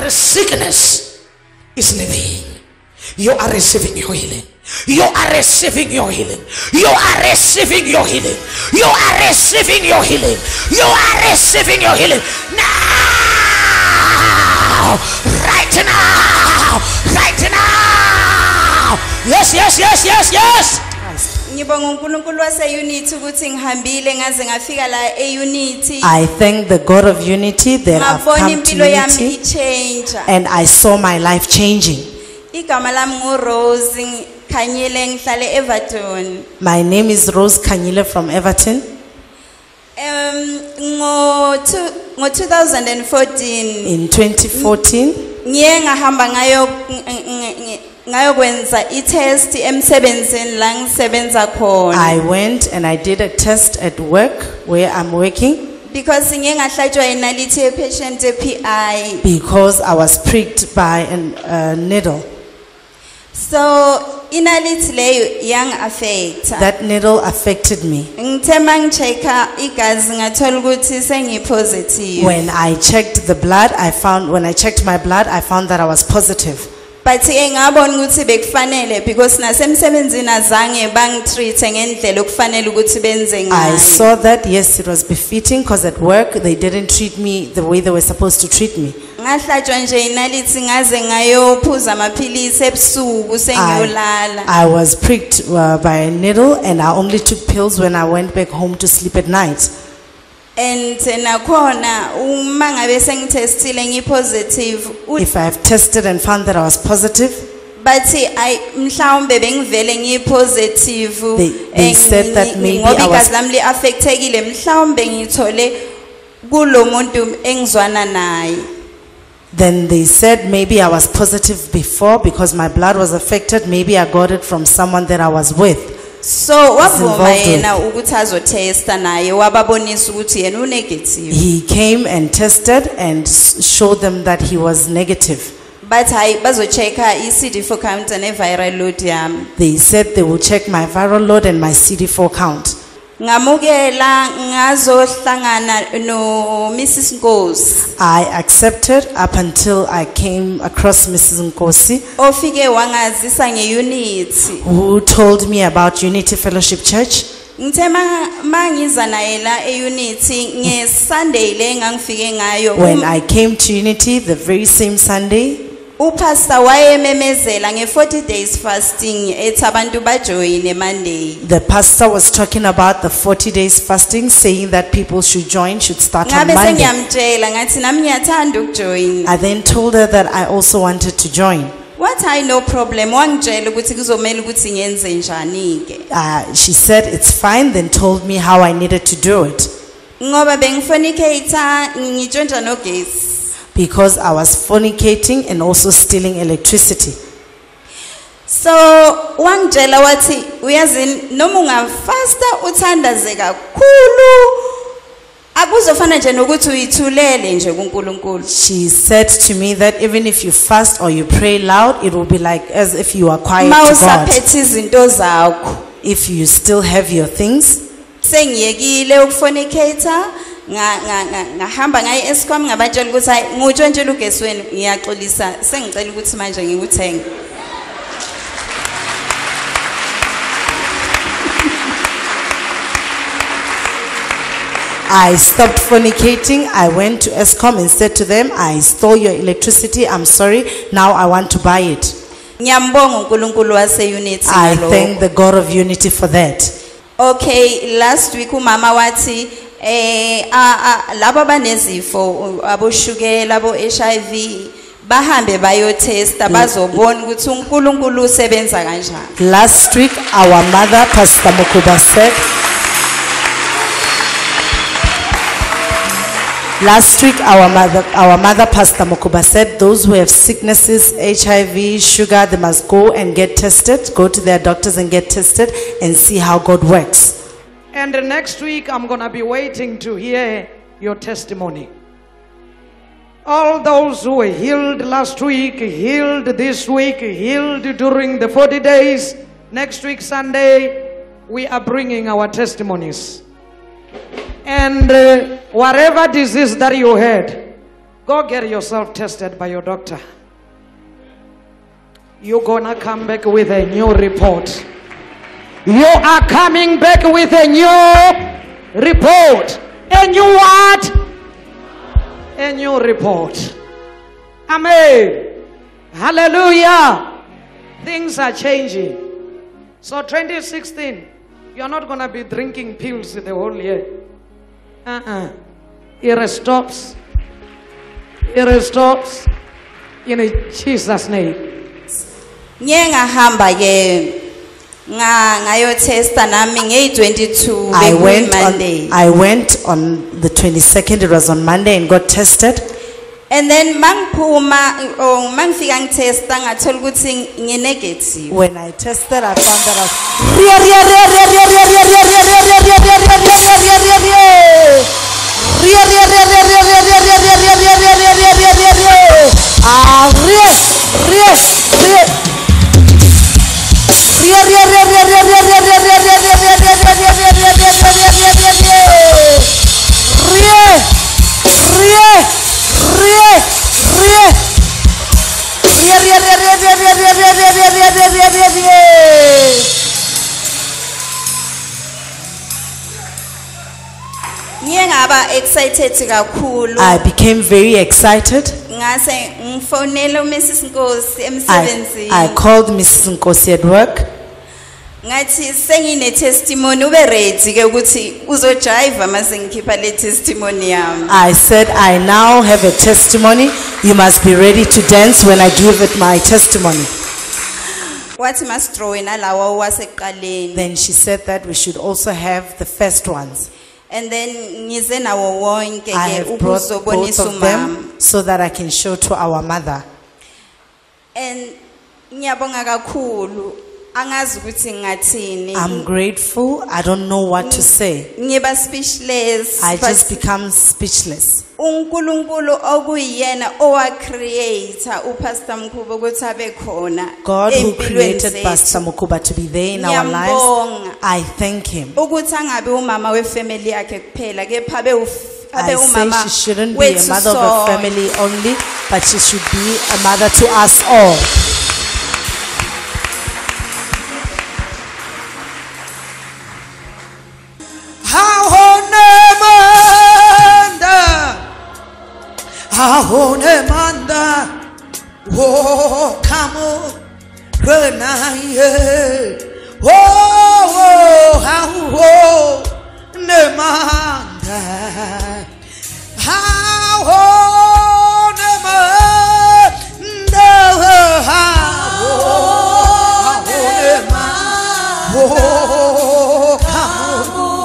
Every sickness is leaving. You are receiving your healing. You are receiving your healing. You are receiving your healing. You are receiving your healing. You are receiving your healing. Now! Right now! Right now! Yes, yes, yes, yes, yes! Ngibonga uNkulunkulu wase-Unity ukuthi ngihambile ngaze ngafika la e-Unity. I thank the God of Unity that I've Ngabona come to impilo yami Unity ichange. and I saw my life changing. Igama lami nguRose Khanyile ngihlala Everton. My name is Rose Khanyile from Everton. Ngo 2014 In 2014, ngiye ngahamba ngayokwenza i-test emsebenzini la ngisebenza khona. I went and I did a test at work where I'm working Because ngiye ngahlatshwa inalithi ye-patient ye-PI. because I was pricked by a needle. So inalithi leyo yang-affecta. That needle affected me. Ngithe mangi-check-a igazi ngathola ukuthi sengi-positive. When I checked the blood, when I checked my blood, I found that I was positive. But ngabona ukuthi bekufanele because nasemsebenzini azange bangitreat ngendlela okufanele ukuthi benze I ngayo. saw that, yes, it was befitting because at work they didn't treat me the way they were supposed to treat me. Ngahlatshwa nje inalithi ngaze ngayophuza amaphilisi ebusuku sengiyolala. I was pricked by a needle and I only took pills when I went back home to sleep at night. And nakhona uma ngabe sengitestile ngipositive If I have tested and found that I was positive, bathi ay mhlawumbe bengivele ngipositive They said that maybe ngoba I was- igazi lami liaffectekile mhlawumbe ngithole kulomuntu engizwana naye. then they said maybe I was positive before because my blood was affected. Maybe I got it from someone that I was with. So wavuma involved with. yena ukuthi azotesta naye wababonisa ukuthi yena unegative. He came and tested and showed them that he was negative. But hayi bazochecka i-CD4 count ne-viral load yami. They said they will check my viral load and my CD4 count. Ngamukela ngazohlangana no Mrs. Nkosi. I accepted up until I came across Mrs. Nkosi, Ofike wangazisa ngeUnity. who told me about Unity Fellowship Church. Ngithe mangiza naye la eUnity ngeSunday le ngangifike ngayo. When I came to Unity, the very same Sunday, Upastor wayememezela nge-40 days fasting ethi abantu bajoyine Monday. the pastor was talking about the 40 days fasting, saying that people should start on Ngabe Monday. sengiyamtshela ngathi nami ngiyathanda ukujoyina. I then told her that I also wanted to join. What I no problem wangitshela ukuthi kuzomela ukuthi ngenze njani ke. She said it's fine, then told me how I needed to do it. Ngoba bengifornicator ngitshontsha nogesi. Because I was fornicating and also stealing electricity. So wangitshela wathi uyazi noma ungafasta uthandaze kakhulu akuzofana nje nokuthi uyithulele nje kuNkulunkulu. She said to me that even if you fast or you pray loud, it will be like as if you are quiet to God. Mawusaphethe izinto zakho. If you still have your things, Sengiyekile ukufornicator ngahamba ngaye eScom ngabatshela ukuthi hayi ngutshontshela ugesi wenu ngiyaxolisa sengicela ukuthi manje ngikuthenge. I stopped fornicating. I went to Eskom and said to them, I stole your electricity. I'm sorry. Now I want to buy it. Ngiyambonga uNkulunkulu wase-Unity I ngalokho. thank the God of Unity for that. Okay, last week umama wathi laba banezifo aboshukela abo HIV bahambe bayotesta bazobona ukuthi uNkulunkulu usebenza kanjani. Last week, our mother, Pastor Mokuba said, Pastor Mokuba said, those who have sicknesses, HIV, sugar, they must go and get tested, go to their doctors and get tested and see how God works. And next week, I'm going to be waiting to hear your testimony. All those who were healed last week, healed this week, healed during the 40 days, next week, Sunday, we are bringing our testimonies. And whatever disease that you had, Go get yourself tested by your doctor. You're gonna come back with a new report. You are coming back with a new report. A new what? A new report. Amen. Hallelujah. Things are changing. So 2016, you're not gonna be drinking pills the whole year. It stops. It stops. In Jesus' name. Ngiye ngahamba ke ngayo testa nami nge22 Monday. I went on the 22nd, it was on Monday, and got tested. And then mangphuma mangifika ngitesta ngathola ukuthi ngi negative. When I tested, I found that excited kakhulu. I became very excited. Ngase ngifonela uMrs Nkosi emsebenzini. I called Mrs. Nkosi at work. Ngathi sengine testimony ube ready ke ukuthi uzojive mase ngikhipha le testimony yami. I said, I now have a testimony. You must be ready to dance when I give it my testimony. Wathi mastrowe nalawa wasekuqaleni. Then she said that we should also have the first ones. And then ngize nawo wonke I ke have brought both ukuzobonisa of umama. them so that I can show to our mother. And ngiyabonga kakhulu. Angazi ukuthi ngathini. I'm grateful. I don't know what to say. Ngiba speechless. I just become speechless. uNkulunkulu okuyena owacreator uPastor Mkhubo ukuthi abe khona. God who created Pastor Mukhuba to be there in our lives, I thank him. Ukuthi angabe umama wefamily yakhe kuphela kepha abe I say she shouldn't be a mother of a family only, but she should be a mother to us all. Ahonemanda, oh, come on, Renaye, oh, how, Nemanda, how, Nemanda, oh, come on.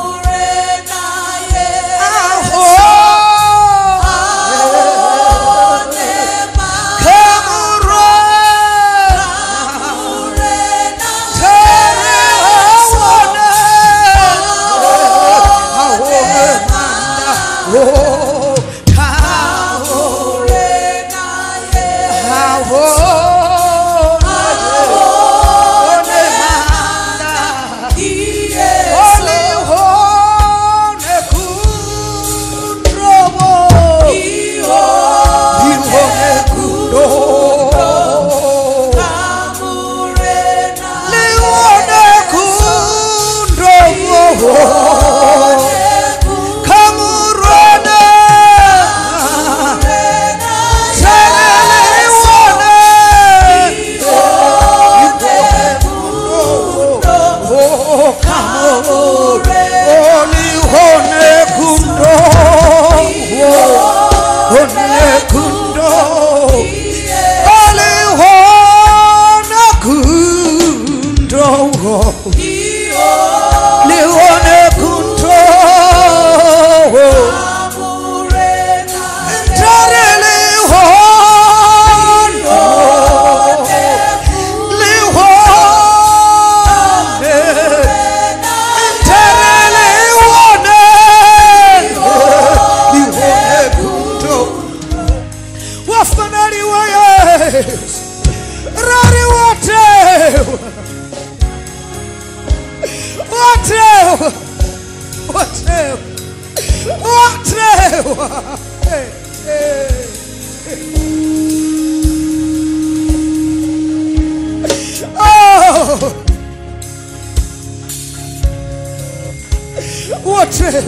Oh! What a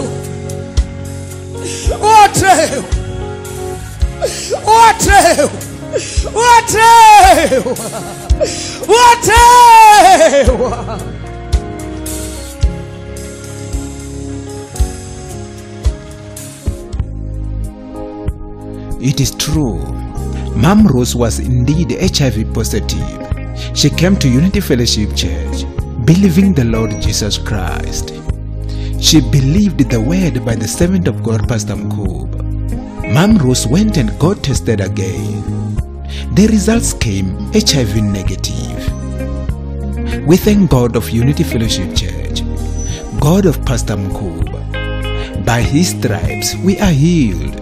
It is true. Mom Rose was indeed HIV positive. She came to Unity Fellowship Church, believing the Lord Jesus Christ. She believed the word by the servant of God, Pastor Mkub. Mom Rose went and got tested again. The results came HIV negative. We thank God of Unity Fellowship Church, God of Pastor Mkub. By his stripes we are healed.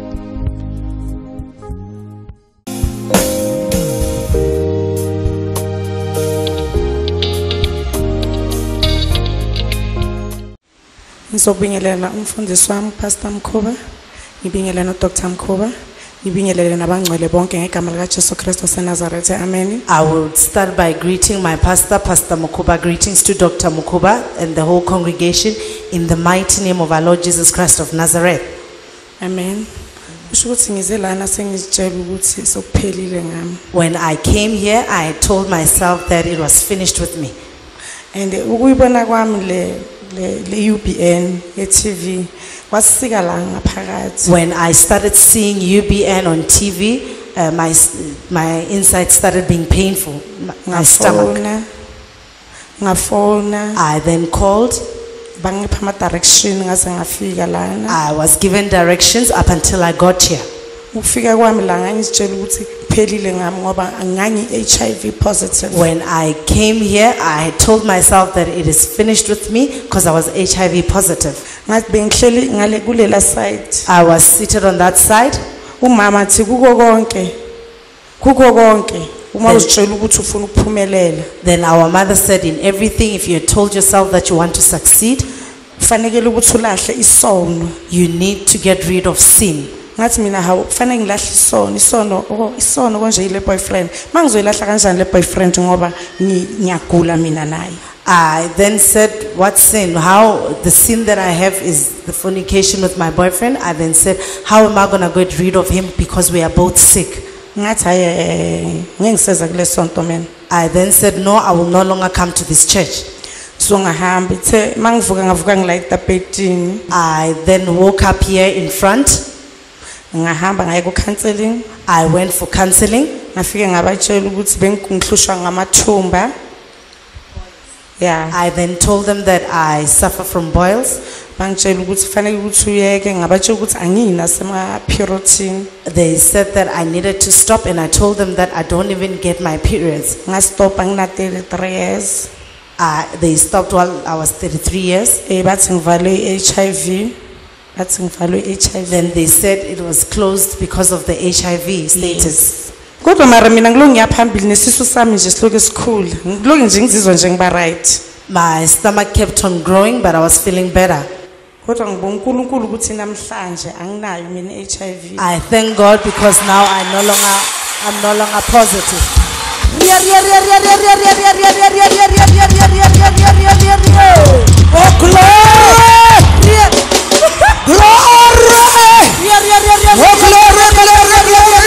Ngizobingelela umfundisi wami Pastor Mkhuba, ngibingelela no Dr. Mkhuba, ngibingelele nabangcwele bonke ngegama lika Jesu Kristu waseNazaretha. Amen. I will start by greeting my pastor, Pastor Mkhuba. Greetings to Dr. Mkhuba and the whole congregation in the mighty name of our Lord Jesus Christ of Nazareth. Amen. Usho ukuthi ngize lana sengizitshela ukuthi sokuphelile ngami. When I came here, I told myself that it was finished with me. And ukuyibona kwami le UBN ye TV wasika la ngaphakathi. When I started seeing UBN on TV, my inside started being painful, my stomach. I then called. Bangipha ama direction ngaze ngafika lana. I was given directions up until I got here. Ukufika kwami la ngangizitshela ukuthi kuphelile ngami ngoba angangi HIV positive. When I came here, I told myself that it is finished with me because I was HIV positive. Ngathi bengihleli ngale kulela side. I was seated on that side. Umama athi kuko konke uma uzitshela ukuthi ufuna ukuphumelela. Then our mother said, in everything, if you had told yourself that you want to succeed, kufanele ukuthi ulahle isono. you need to get rid of sin. Ngathi mina hawo kufanele ngilahle isono konje ile boyfriend. Mangizoyilahla kanjani le boyfriend ngoba ngiyagula mina naye. I then said, what sin? How the sin that I have is the fornication with my boyfriend. I then said, how am I going to get rid of him because we are both sick? Ngathi ngengiseza kule sonto mina. I then said, no, I will no longer come to this church. So ngahamba ithe mangivuka ngila etapetini. I then woke up here in front. Ngahamba ngaye ku counseling. I went for counseling. Ngafike ngabatshela ukuthi bengihlushwa ngamathumba. Yeah. I then told them that I suffer from boils. Bangitshela ukuthi fanele ukuthi uyeke, ngabatshela ukuthi anginasema periodini. They said that I needed to stop, and I told them that I don't even get my periods. Ngastopa ngina 33 years. They stopped while I was 33 years. Bathi ngivalwe HIV. Then they said it was closed because of the HIV status. Kodwa mara mina ngilo ngiyaphambili nesisu sami nje siloke sikhula. Ngilo nje ngizizwa nje ngiba right. My stomach kept on growing, but I was feeling better. Kodwa ngibonga uNkulunkulu ukuthi namhlanje anginayo mina HIV. I thank God because now I'm no longer positive. Oh, glory! Glory! Oh, glory, glory, glory,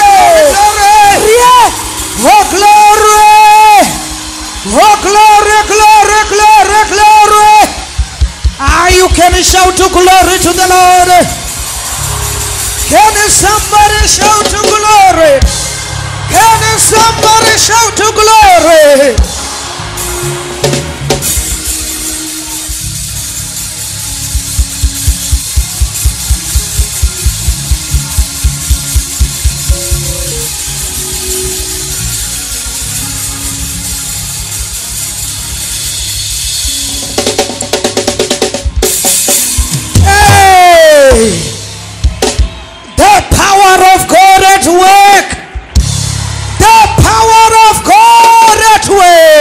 oh, glory! Oh, glory, glory, glory, glory! You can shout to glory to the Lord. Can somebody shout to glory? Can somebody shout to glory? The power of God at work. The power of God at work.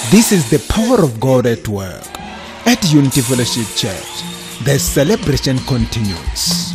This is the power of God at work. At Unity Fellowship Church, the celebration continues.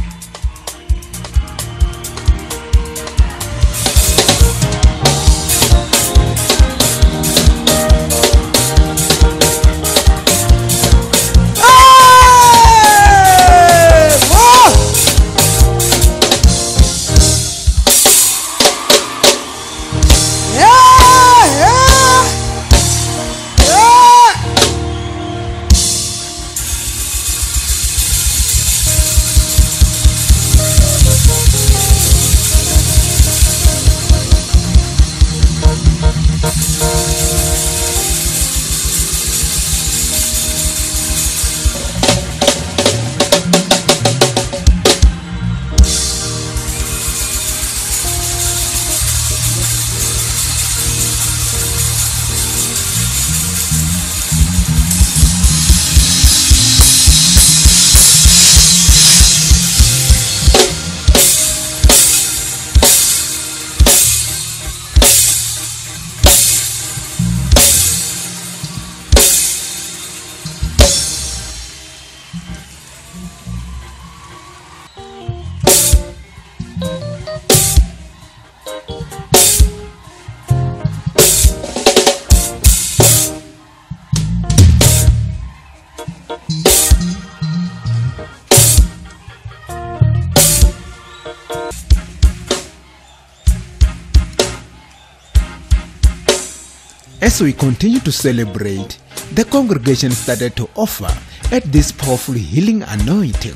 As we continue to celebrate, the congregation started to offer at this powerful healing anointing.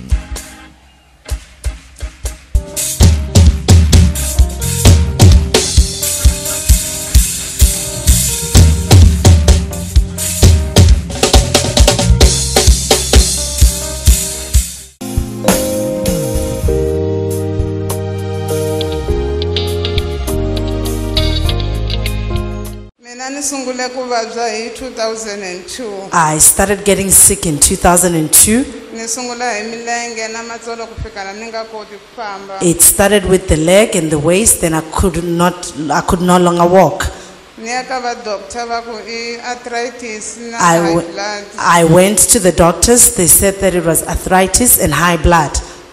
Nisungule kuvabya hi 2002. I started getting sick in 2002. Nisungula hi milenge na matsolo kufikana ninga koti ku famba. It started with the leg and the waist, then I could no longer walk. Niyaka va doctor va ku I arthritis na high blood. I went to the doctors. They said that it was arthritis and high blood.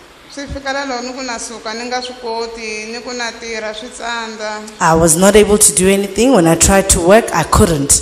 I was not able to do anything. When I tried to work, I couldn't.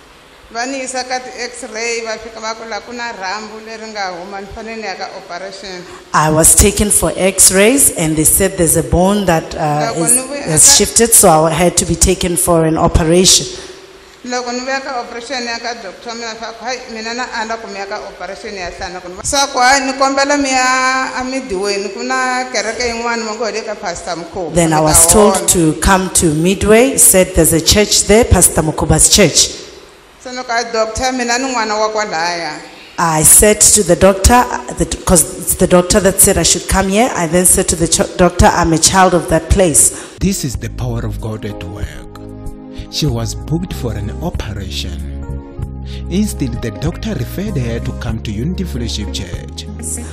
I was taken for x-rays and they said there's a bone that has shifted, so I had to be taken for an operation. Loko ni veka operation ya ka doctor mina fa hayi mina na anda ku meka operation ya hlana ku sa ku hayi ni kombela mi ya Midway kuna kereke yin'wana mongo le ka Pastor Mkhuba. Then I was told to come to Midway. Said there's a church there, Pastor Mkhuba's church. So no ka doctor mina ni n'wana wa kwalaya. I said to the doctor, because it's the doctor that said I should come here, I then said to the doctor, I'm a child of that place. This is the power of God at work. She was booked for an operation. Instead, the doctor referred her to come to Unity Fellowship Church.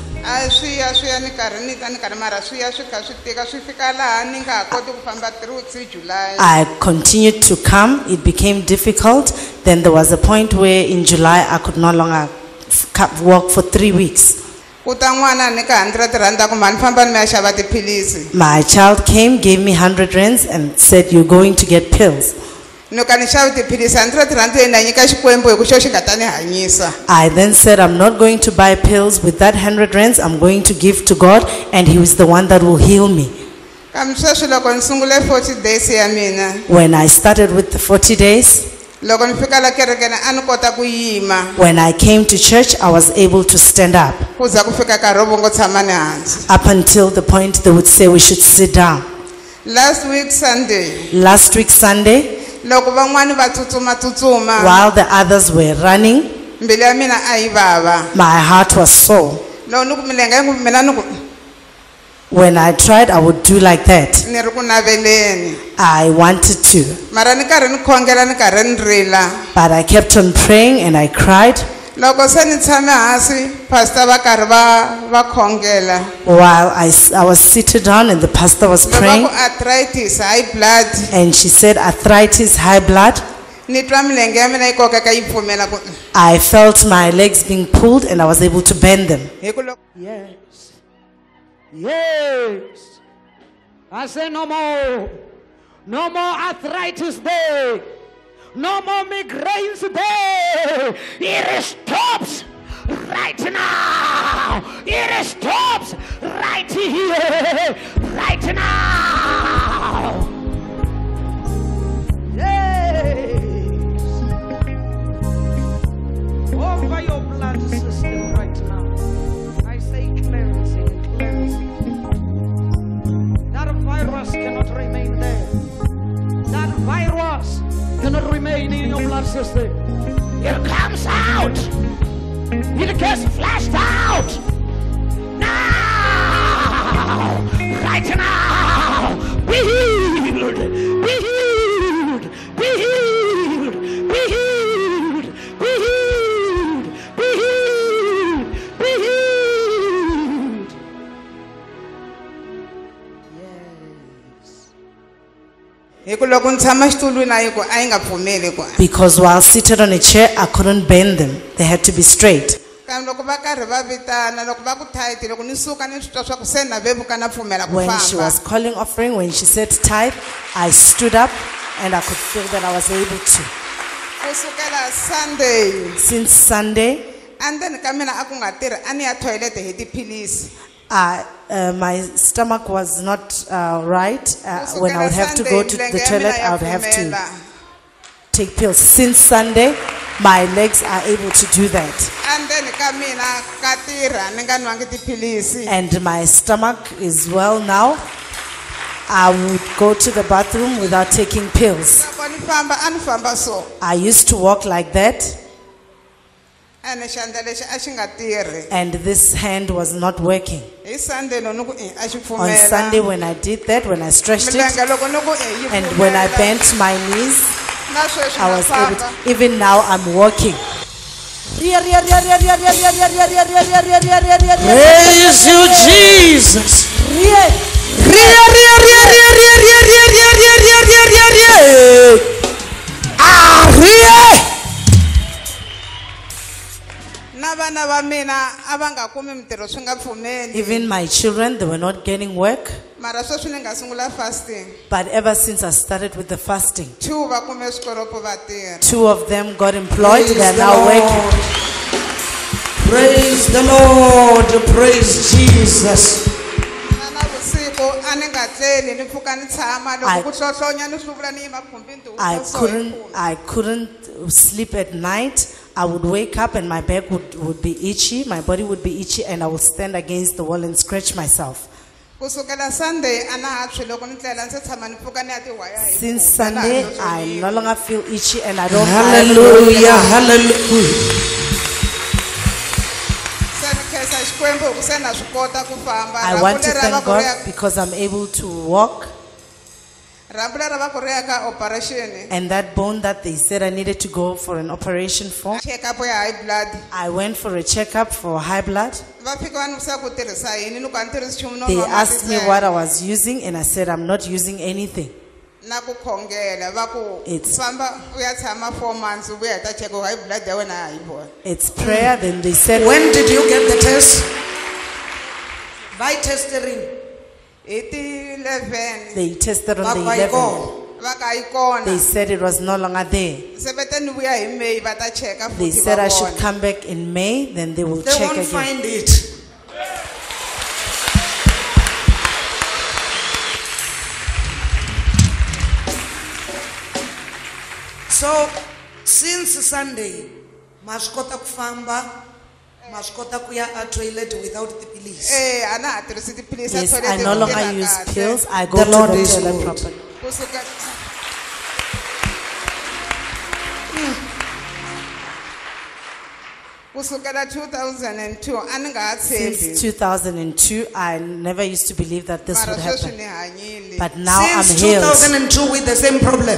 I continued to come. It became difficult. Then there was a point where in July I could no longer walk for 3 weeks. My child came, gave me 100 rands and said, you're going to get pills. I then said, I'm not going to buy pills. With that 100 rands, I'm going to give to God, and He is the one that will heal me. When I started with the 40 days, when I came to church, I was able to stand up. Up until the point they would say we should sit down. Last week Sunday, while the others were running, my heart was sore. When I tried, I would do like that. I wanted to. But I kept on praying and I cried. While I was seated down and the pastor was praying, arthritis, high blood. And she said arthritis, high blood. ni twa milenge ya mina yi kokeka yi pfumela ku I felt my legs being pulled and I was able to bend them. hi ku loko Yes. Yes. I say no more. No more arthritis there. No more migraines there. It stops right now. It stops right here. Right now. Yes. Over your blood system right now. I say cleansing, cleansing. That virus cannot remain there. That virus cannot remain in your blood system. It comes out. It gets flushed out. Now. Right now. Be healed. Be healed. Be healed. Be healed. Be healed. Be healed. Be healed. hi ku loko ni tshama xitulwini a yi ku a yi nga pfumeli ku Because while seated on a chair, I couldn't bend them. They had to be straight. kambe loko va karhi va vitana loko va ku tight loko ni suka ni swi twa swa ku se na vevuka na pfumela ku When she famba was calling offering, when she said tithe, I stood up and I could feel that I was able to. kusukela Sunday Since Sunday, andzeni ka mina a ku nga tirhi a ni ya toilet hi tiphilisi my stomach was not right. When I would have to go to the toilet, I would have to take pills. Since Sunday, my legs are able to do that. andzeni ka mina ka tirha ni nga nwangi tiphilisi And my stomach is well now. I would go to the bathroom without taking pills. loko ni famba a ni famba so I used to walk like that, ene xandla lexi a xi nga tirhi and this hand was not working. hi Sunday no ni ku a xi On Sunday, pfumela when I did that, when I stretched it, milenge loko ni ku yi and when I pfumela bent my knees, na sweswi I na was able famba to. Even now, I'm walking. Praise you, Jesus. na vana va mina a va nga kumi mitirho swi nga pfumeli Even my children, they were not getting work. mara sweswi ni nga sungula fasting But ever since I started with the fasting, 2 va kume swikoropo va tirha 2 of them got employed. They are now working. Praise the Lord. Praise Jesus. na navusiku a ni nga tleli ni pfuka ni tshama loko I- ku hlohlonya ni hluvula ni yima khumbini tihuku I couldn't sleep at night. I would wake up and my back would be itchy. My body would be itchy, and I would stand against the wall and scratch myself. kusukela Sunday a na ha tshwi loko ni tlela ndzi tshama ni pfuka ni ya tiwaya hi Since ku, na ha Sunday, hlohloyiwa. I no longer feel itchy, and I don't. Hallelujah. Hallelujah. se ni khensa xikwembu hi ku se na swi kota ku famba I want to Rhambu leri a va thank ku ri God ya- because I'm able to walk. rhambu leri a va ku ri ya ka operation And that bone that they said I needed to go for an operation for, check up ya high blood I went for a checkup for high blood. va fika va ni vutisa ku tirhisa yini ni ku a ni tirhisi nchumu no They nwa mati asked me ntsena. what I was using, and I said I'm not using anything. na ku khongela va ku It's- famba u ya tshama 4 months u vuya hi ta cheka high blood ya wena a hi boha It's prayer. Then they said, When did you get the test? By testing. hi ti 11 they tested on the Bakwa 11th. yikona. va ka yi kona They said it was no longer there. se vete ni vuya hi May va ta cheka They futhi said va I should vona. come back in May, then they will They check won't again. find it. So, since Sunday, maskota kufamba, maskota kuya a toilet without the police. a na ha tirhisi tiphilisi ya Yes, toilet I no ku longer tirha use kahle. pills. I go The to Lord the is toilet good. properly. Kusuka- kusukela 2002 a ni nga ha Since tshembi 2002, I never used to believe that this mara would sweswi happen. ni hanyile But now I'm Since healed. 2002 with the same problem.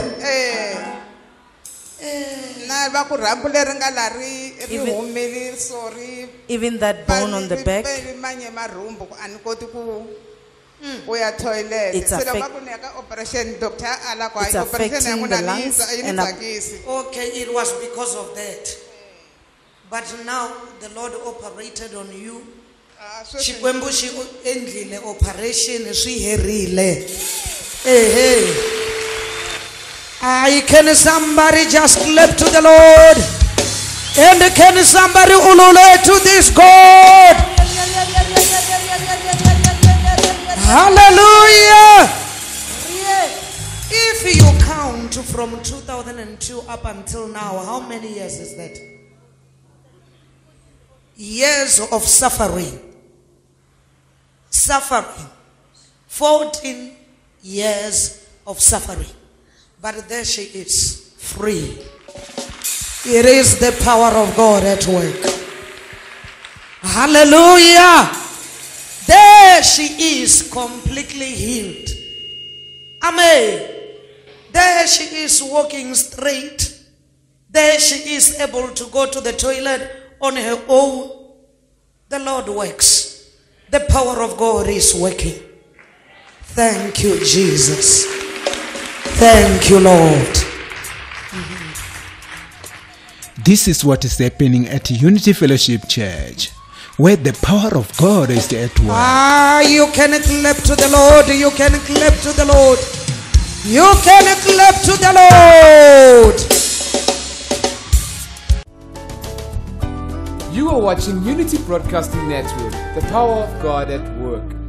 na va ku rhambu leri nga la ri Even- humeli so ri Even that bone on the back, manye marhumbu ku a ni koti ku uya toilet It's se loko affect- ku neka operation doctor ala kwa It's operation affecting yangu the na lungs ni and tsakisi. Okay, it was because of that. But now the Lord operated on you. Xikwembu xi endlile operation swi herile. Hey. Can somebody just clap to the Lord? And can somebody ululate to this God? Hallelujah. If you count from 2002 up until now, how many years is that? Years of suffering. 14 years of suffering. But there she is, free. It is the power of God at work. Hallelujah. There she is, completely healed. Amen. There she is, walking straight. There she is, able to go to the toilet on her own. The Lord works. The power of God is working. Thank you, Jesus. Thank you, Lord. This is what is happening at Unity Fellowship Church, where the power of God is at work. You can clap to the Lord. You can clap to the Lord. You can clap to the Lord. You are watching Unity Broadcasting Network, the power of God at work.